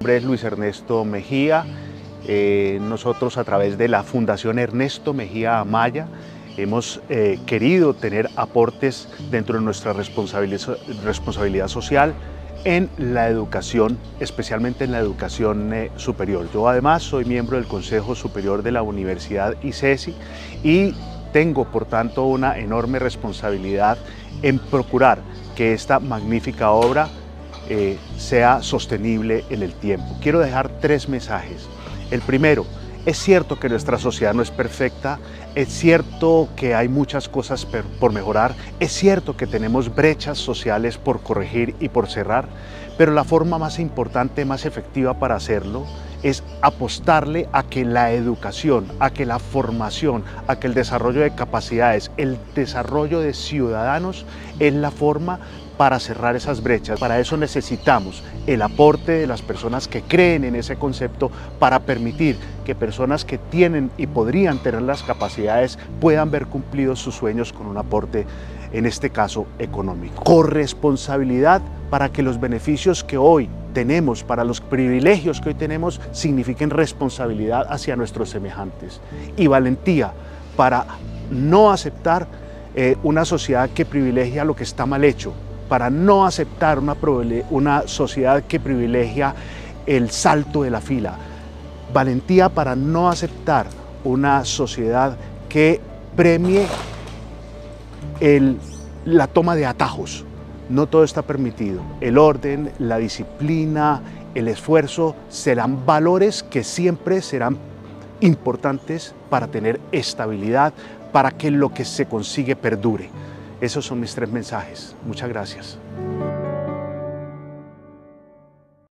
nombre es Luis Ernesto Mejía. Nosotros a través de la Fundación Ernesto Mejía Amaya hemos querido tener aportes dentro de nuestra responsabilidad social en la educación, especialmente en la educación superior. Yo además soy miembro del Consejo Superior de la Universidad ICESI y tengo por tanto una enorme responsabilidad en procurar que esta magnífica obra sea sostenible en el tiempo. Quiero dejar 3 mensajes. El primero, es cierto que nuestra sociedad no es perfecta, es cierto que hay muchas cosas por mejorar, es cierto que tenemos brechas sociales por corregir y por cerrar, pero la forma más importante, más efectiva para hacerlo es apostarle a que la educación, a que la formación, a que el desarrollo de capacidades, el desarrollo de ciudadanos es la forma para cerrar esas brechas. Para eso necesitamos el aporte de las personas que creen en ese concepto para permitir que personas que tienen y podrían tener las capacidades puedan ver cumplidos sus sueños con un aporte, en este caso económico. Corresponsabilidad para que los beneficios que hoy tenemos, para los privilegios que hoy tenemos, signifiquen responsabilidad hacia nuestros semejantes. Y valentía para no aceptar una sociedad que privilegia lo que está mal hecho, para no aceptar una sociedad que privilegia el salto de la fila. Valentía para no aceptar una sociedad que premie la toma de atajos. No todo está permitido. El orden, la disciplina, el esfuerzo serán valores que siempre serán importantes para tener estabilidad, para que lo que se consigue perdure. Esos son mis 3 mensajes. Muchas gracias.